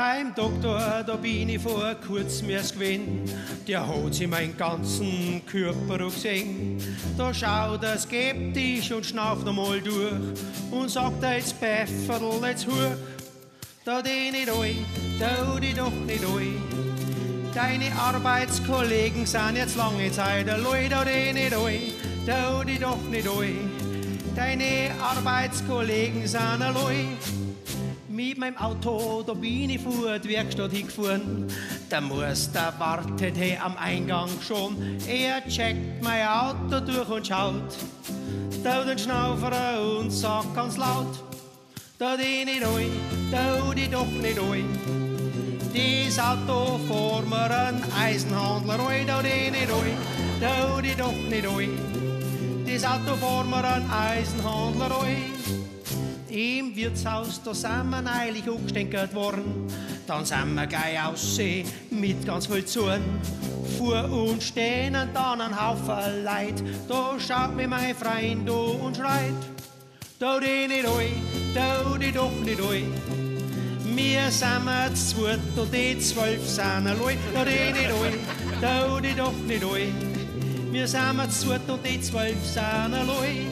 Beim Doktor, da bin ich vor kurzem erst gewesen. Der hat sich meinen ganzen Körper gesehen. Da schaut er skeptisch und schnauft nochmal durch und sagt jetzt Pfefferl, jetzt hoch. Da die nicht ein, da die doch nicht ein. Deine Arbeitskollegen sind jetzt lange Zeit allein, da die nicht ein, da die doch nicht ein. Deine Arbeitskollegen sind allein. Mit meinem Auto, da bin ich vor die Werkstatt hingefahren. Der Meister wartet he am Eingang schon. Er checkt mein Auto durch und schaut. Da den Schnaufer und sagt ganz laut: Da die nicht ein, da die doch nicht ein. Das Auto vor mir ein Eisenhandler ein, da die nicht ein, da die doch nicht ein. Das Auto vor mir ein Eisenhandler ein. Im Wirtshaus, da sind wir neulich angestänkert worden. Dann sind wir gleich aussehen mit ganz viel Zorn. Vor uns stehen dann ein Haufen Leid. Da schaut mir mein Freund an und schreit: Da die nicht ein, da die doch nicht ein. Wir sind zu zweit und die 12 sind allein. Da die nicht ein, da die doch nicht ein. Wir sind zu zweit und die 12 sind allein.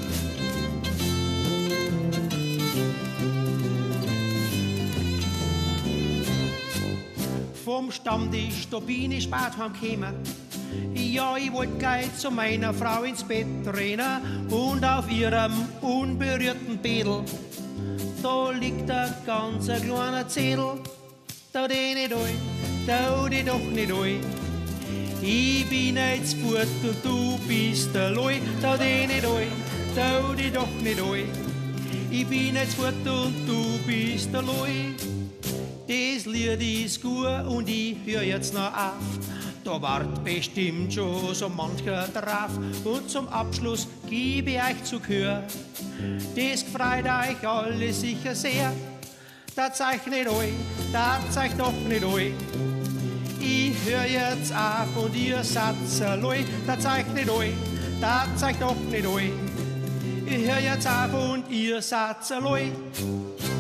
Vom Stammtisch, da bin ich spät heimgekommen. Ja, ich wollte gleich zu meiner Frau ins Bett rennen und auf ihrem unberührten Bettl, da liegt ein ganz kleiner Zettel. Da die nicht ein, da die doch nicht ein. Ich bin jetzt fort und du bist allein. Da die nicht ein, da die doch nicht ein. Ich bin jetzt fort und du bist allein. Das Lied ist gut und ich hör jetzt noch auf. Da wart bestimmt schon so mancher drauf. Und zum Abschluss gebe ich euch zu Gehör. Das gefreut euch alle sicher sehr. Das zeigt nicht ein, das zeigt doch nicht ein. Ich hör jetzt auf und ihr seid allein. Das zeigt nicht ein, das zeigt doch nicht ein. Ich hör jetzt auf und ihr seid allein.